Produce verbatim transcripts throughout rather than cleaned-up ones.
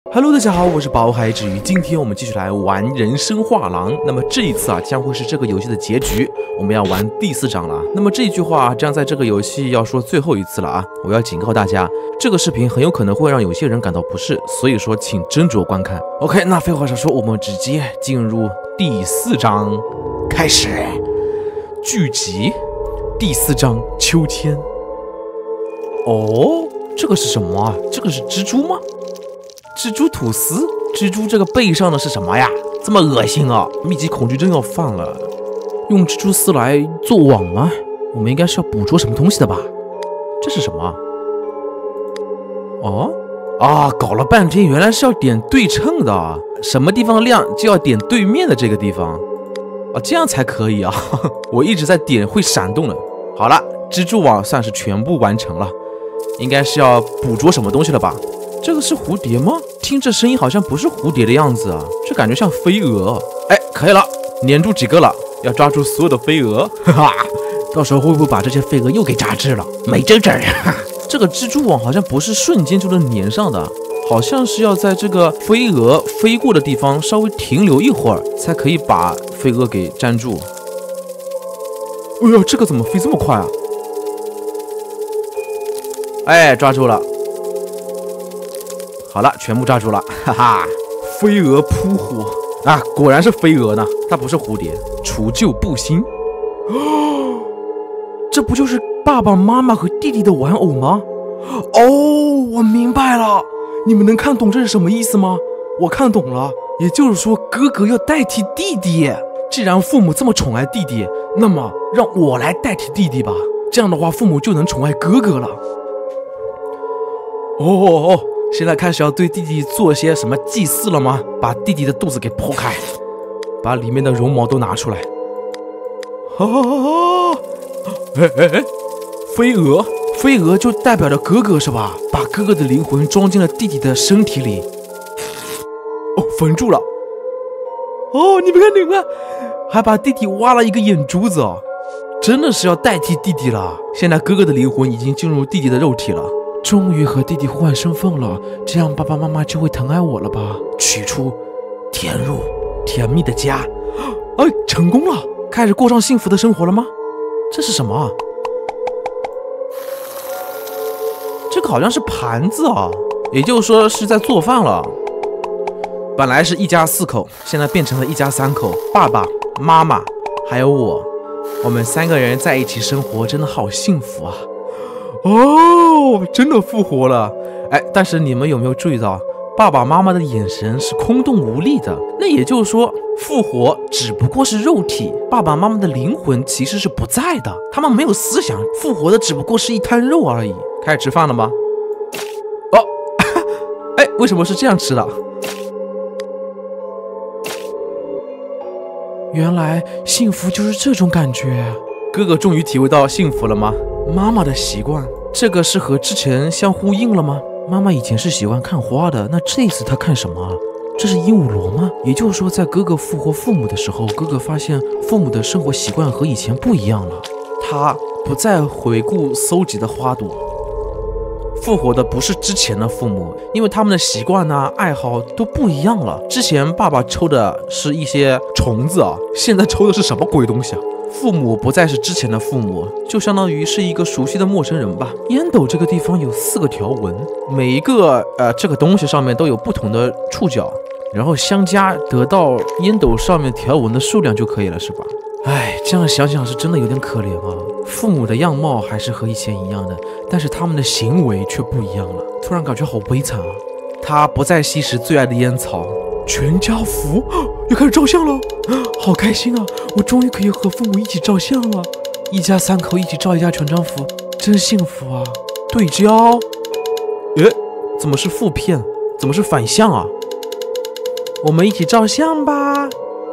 Hello， 大家好，我是宝海之鱼。今天我们继续来玩人生画廊。那么这一次啊，将会是这个游戏的结局，我们要玩第四章了。那么这一句话将在这个游戏要说最后一次了啊！我要警告大家，这个视频很有可能会让有些人感到不适，所以说请斟酌观看。OK， 那废话少说，我们直接进入第四章，开始。剧集第四章秋天。哦，这个是什么啊？这个是蜘蛛吗？蜘蛛吐司，蜘蛛这个背上的是什么呀？这么恶心啊！密集恐惧症要犯了。用蜘蛛丝来做网吗？我们应该是要捕捉什么东西的吧？这是什么？哦啊，搞了半天原来是要点对称的，什么地方亮就要点对面的这个地方啊，这样才可以啊！我一直在点会闪动的。好了，蜘蛛网算是全部完成了，应该是要捕捉什么东西了吧？这个是蝴蝶吗？听这声音好像不是蝴蝶的样子啊，这感觉像飞蛾。哎，可以了，粘住几个了，要抓住所有的飞蛾，哈哈！到时候会不会把这些飞蛾又给炸制了？没真整。这个蜘蛛网好像不是瞬间就能粘上的，好像是要在这个飞蛾飞过的地方稍微停留一会儿，才可以把飞蛾给粘住。哎呦，这个怎么飞这么快啊？哎，抓住了。好了，全部抓住了，哈哈！飞蛾扑火啊，果然是飞蛾呢，它不是蝴蝶。除旧布新，哦，这不就是爸爸妈妈和弟弟的玩偶吗？哦，我明白了，你们能看懂这是什么意思吗？我看懂了，也就是说哥哥要代替弟弟。既然父母这么宠爱弟弟，那么让我来代替弟弟吧，这样的话父母就能宠爱哥哥了。哦哦哦！现在开始要对弟弟做些什么祭祀了吗？把弟弟的肚子给剖开，把里面的绒毛都拿出来。啊！哎哎哎！飞蛾，飞蛾就代表着哥哥是吧？把哥哥的灵魂装进了弟弟的身体里。哦，缝住了。哦，你们看，你们看，还把弟弟挖了一个眼珠子哦，真的是要代替弟弟了。现在哥哥的灵魂已经进入弟弟的肉体了。终于和弟弟互换身份了，这样爸爸妈妈就会疼爱我了吧？取出，填入，甜蜜的家。哎，成功了，开始过上幸福的生活了吗？这是什么啊？这个好像是盘子啊，也就是说是在做饭了。本来是一家四口，现在变成了一家三口，爸爸妈妈还有我，我们三个人在一起生活，真的好幸福啊！哦，真的复活了！哎，但是你们有没有注意到，爸爸妈妈的眼神是空洞无力的？那也就是说，复活只不过是肉体，爸爸妈妈的灵魂其实是不在的，他们没有思想，复活的只不过是一滩肉而已。开始吃饭了吗？哦，哎，为什么是这样吃的？原来幸福就是这种感觉。哥哥终于体会到幸福了吗？妈妈的习惯，这个是和之前相呼应了吗？妈妈以前是喜欢看花的，那这次她看什么？这是鹦鹉螺吗？也就是说，在哥哥复活父母的时候，哥哥发现父母的生活习惯和以前不一样了，他不再回顾搜集的花朵。复活的不是之前的父母，因为他们的习惯啊、爱好都不一样了。之前爸爸抽的是一些虫子啊，现在抽的是什么鬼东西啊？父母不再是之前的父母，就相当于是一个熟悉的陌生人吧。烟斗这个地方有四个条纹，每一个呃这个东西上面都有不同的触角，然后相加得到烟斗上面条纹的数量就可以了，是吧？哎，这样想想是真的有点可怜啊。父母的样貌还是和以前一样的，但是他们的行为却不一样了，突然感觉好悲惨啊。他不再吸食最爱的烟草，全家福又开始照相了，好开心啊！我终于可以和父母一起照相了，一家三口一起照一下全张福，真幸福啊！对焦，诶，怎么是负片？怎么是反向啊？我们一起照相吧！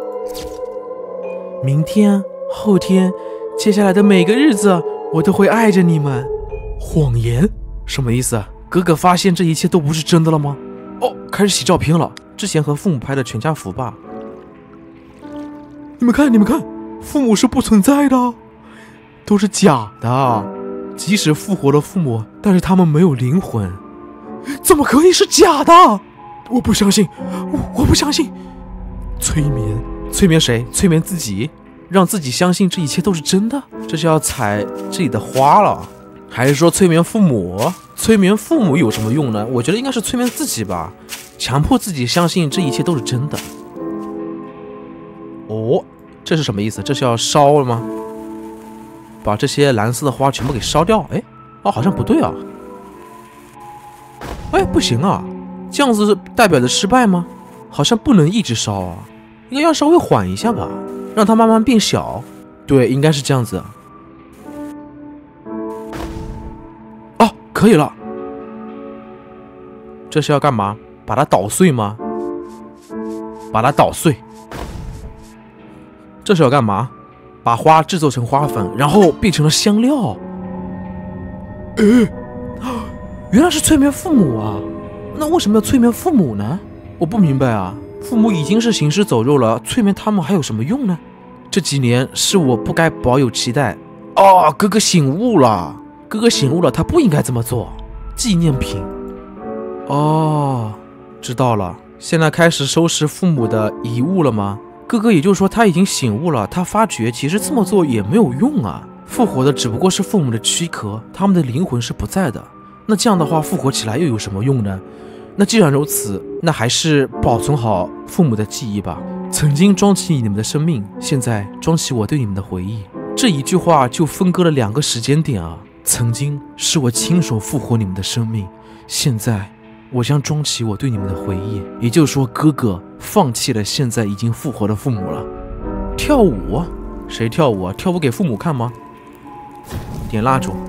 明天、后天、接下来的每个日子，我都会爱着你们。谎言？什么意思啊？哥哥发现这一切都不是真的了吗？哦，开始洗照片了。之前和父母拍的全家福吧。你们看，你们看，父母是不存在的，都是假的。即使复活了父母，但是他们没有灵魂。怎么可以是假的？ 我不相信，我我不相信。催眠，催眠谁？催眠自己，让自己相信这一切都是真的。这是要采自己的花了，还是说催眠父母？催眠父母有什么用呢？我觉得应该是催眠自己吧，强迫自己相信这一切都是真的。哦，这是什么意思？这是要烧了吗？把这些蓝色的花全部给烧掉？哎，哦，好像不对啊。哎，不行啊，这样子代表着失败吗？好像不能一直烧啊，应该要稍微缓一下吧，让它慢慢变小。对，应该是这样子。哦，可以了。这是要干嘛？把它捣碎吗？把它捣碎。这是要干嘛？把花制作成花粉，然后变成了香料。呃，原来是催眠父母啊！那为什么要催眠父母呢？我不明白啊！父母已经是行尸走肉了，催眠他们还有什么用呢？这几年是我不该保有期待。哦，哥哥醒悟了，哥哥醒悟了，他不应该这么做。纪念品。哦，知道了。现在开始收拾父母的遗物了吗？哥哥也就是说他已经醒悟了，他发觉其实这么做也没有用啊，复活的只不过是父母的躯壳，他们的灵魂是不在的。那这样的话复活起来又有什么用呢？那既然如此，那还是保存好父母的记忆吧。曾经装起你们的生命，现在装起我对你们的回忆。这一句话就分割了两个时间点啊！曾经是我亲手复活你们的生命，现在我将装起我对你们的回忆。也就是说，哥哥放弃了现在已经复活的父母了。跳舞？谁跳舞啊？跳舞给父母看吗？点蜡烛。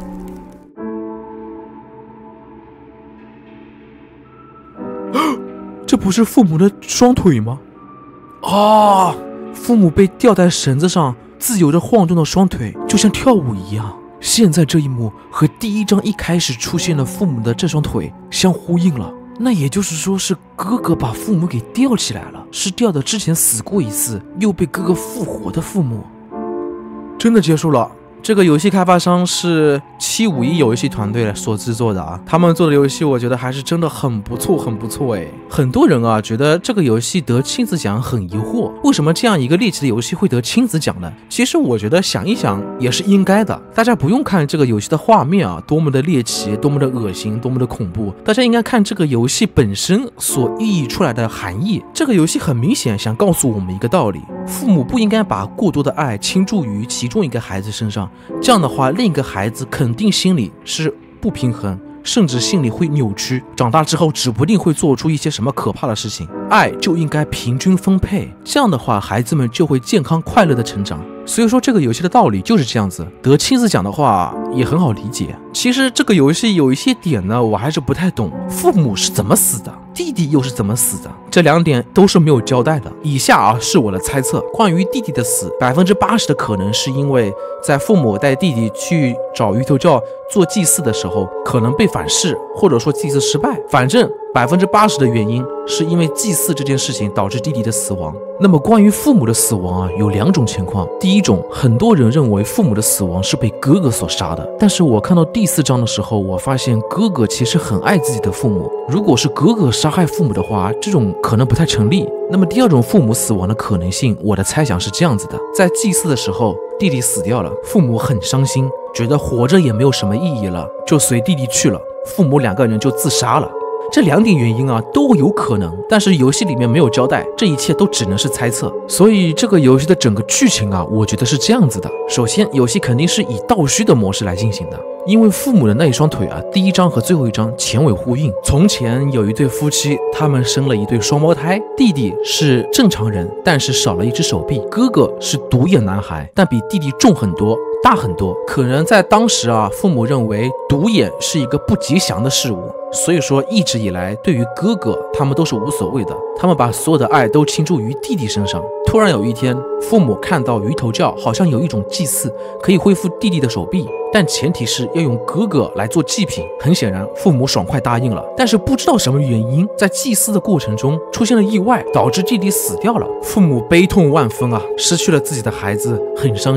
这不是父母的双腿吗？啊！父母被吊在绳子上，自由地晃动的双腿，就像跳舞一样。现在这一幕和第一章一开始出现的父母的这双腿相呼应了。那也就是说，是哥哥把父母给吊起来了，是吊的之前死过一次，又被哥哥复活的父母。真的结束了。这个游戏开发商是七五一游戏团队所制作的啊，他们做的游戏我觉得还是真的很不错，很不错哎。很多人啊觉得这个游戏得亲子奖很疑惑，为什么这样一个猎奇的游戏会得亲子奖呢？其实我觉得想一想也是应该的。大家不用看这个游戏的画面啊，多么的猎奇，多么的恶心，多么的恐怖，大家应该看这个游戏本身所意义出来的含义。这个游戏很明显想告诉我们一个道理：父母不应该把过多的爱倾注于其中一个孩子身上。这样的话，另一个孩子肯定心里是不平衡，甚至心里会扭曲，长大之后指不定会做出一些什么可怕的事情。爱就应该平均分配，这样的话孩子们就会健康快乐的成长。所以说这个游戏的道理就是这样子，得亲子奖的话也很好理解。其实这个游戏有一些点呢，我还是不太懂，父母是怎么死的，弟弟又是怎么死的，这两点都是没有交代的。以下啊是我的猜测，关于弟弟的死，百分之八十的可能是因为在父母带弟弟去找鱼头教做祭祀的时候，可能被反噬，或者说祭祀失败，反正百分之八十的原因是因为祭祀这件事情导致弟弟的死亡。那么关于父母的死亡啊，有两种情况。第一种，很多人认为父母的死亡是被哥哥所杀的，但是我看到第四章的时候，我发现哥哥其实很爱自己的父母。如果是哥哥杀害父母的话，这种可能不太成立。那么第二种父母死亡的可能性，我的猜想是这样子的：在祭祀的时候，弟弟死掉了，父母很伤心，觉得活着也没有什么意义了，就随弟弟去了，父母两个人就自杀了。这两点原因啊都有可能，但是游戏里面没有交代，这一切都只能是猜测。所以这个游戏的整个剧情啊，我觉得是这样子的：首先，游戏肯定是以倒叙的模式来进行的，因为父母的那一双腿啊，第一章和最后一章前尾呼应。从前有一对夫妻，他们生了一对双胞胎，弟弟是正常人，但是少了一只手臂；哥哥是独眼男孩，但比弟弟重很多，大很多。可能在当时啊，父母认为独眼是一个不吉祥的事物，所以说一直以来对于哥哥他们都是无所谓的，他们把所有的爱都倾注于弟弟身上。突然有一天，父母看到鱼头教好像有一种祭祀可以恢复弟弟的手臂，但前提是要用哥哥来做祭品。很显然父母爽快答应了，但是不知道什么原因，在祭祀的过程中出现了意外，导致弟弟死掉了。父母悲痛万分啊，失去了自己的孩子，很伤心。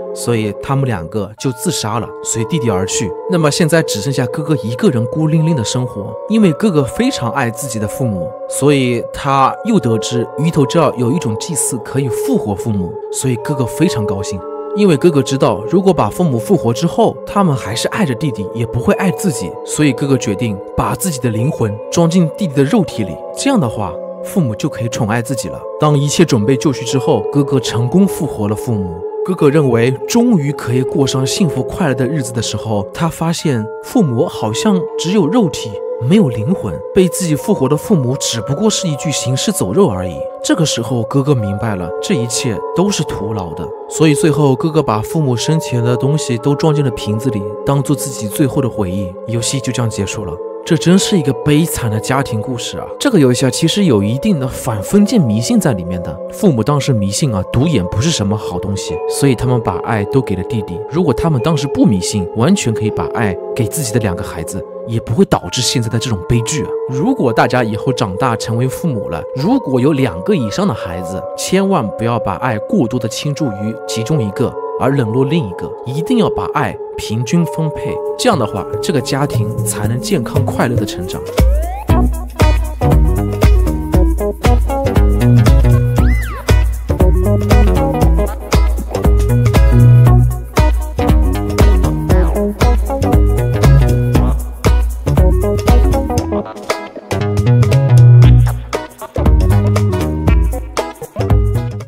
所以他们两个就自杀了，随弟弟而去。那么现在只剩下哥哥一个人孤零零的生活，因为哥哥非常爱自己的父母，所以他又得知鱼头教有一种祭祀可以复活父母，所以哥哥非常高兴。因为哥哥知道，如果把父母复活之后，他们还是爱着弟弟，也不会爱自己，所以哥哥决定把自己的灵魂装进弟弟的肉体里，这样的话父母就可以宠爱自己了。当一切准备就绪之后，哥哥成功复活了父母。哥哥认为终于可以过上幸福快乐的日子的时候，他发现父母好像只有肉体，没有灵魂，被自己复活的父母只不过是一具行尸走肉而已。这个时候哥哥明白了，这一切都是徒劳的，所以最后哥哥把父母生前的东西都装进了瓶子里，当做自己最后的回忆。游戏就这样结束了。这真是一个悲惨的家庭故事啊！这个游戏啊，其实有一定的反封建迷信在里面的。父母当时迷信啊，独眼不是什么好东西，所以他们把爱都给了弟弟。如果他们当时不迷信，完全可以把爱给自己的两个孩子，也不会导致现在的这种悲剧啊！如果大家以后长大成为父母了，如果有两个以上的孩子，千万不要把爱过多的倾注于其中一个，而冷落另一个，一定要把爱平均分配，这样的话，这个家庭才能健康快乐的成长。 好的。